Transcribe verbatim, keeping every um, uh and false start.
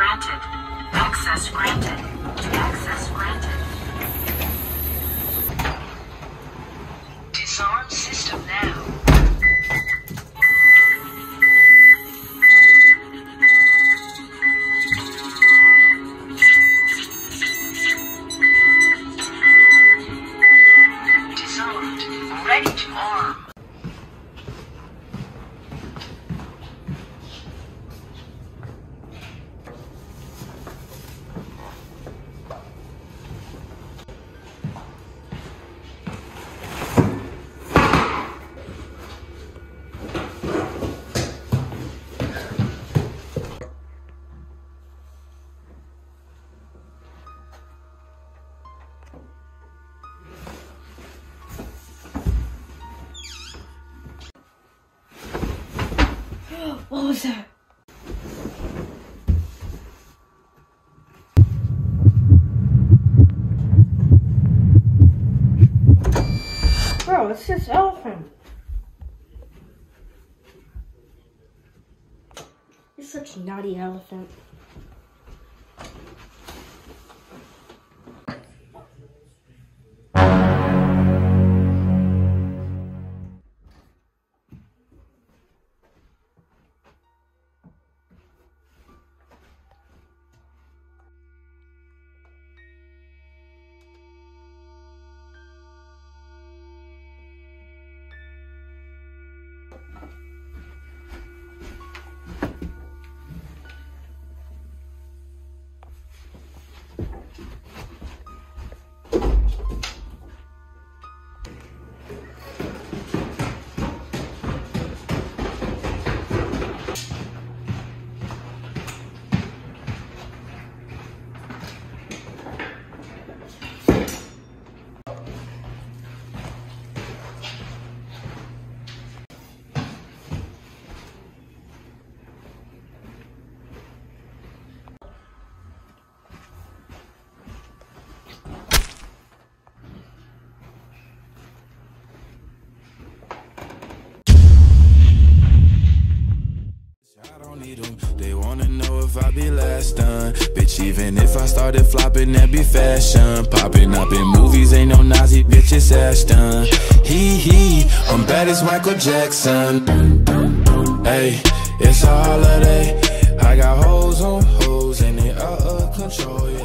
granted. Access granted. Access granted. Disarm system now. Disarmed. Ready to arm. What was that? Bro, it's just elephant. You're such a naughty elephant. They wanna know if I be last done. Bitch, even if I started flopping, that be fashion. Popping up in movies, ain't no Nazi, bitch, it's Ashton. Hee hee, I'm bad as Michael Jackson. Hey, it's a holiday. I got hoes on hoes and they out of control.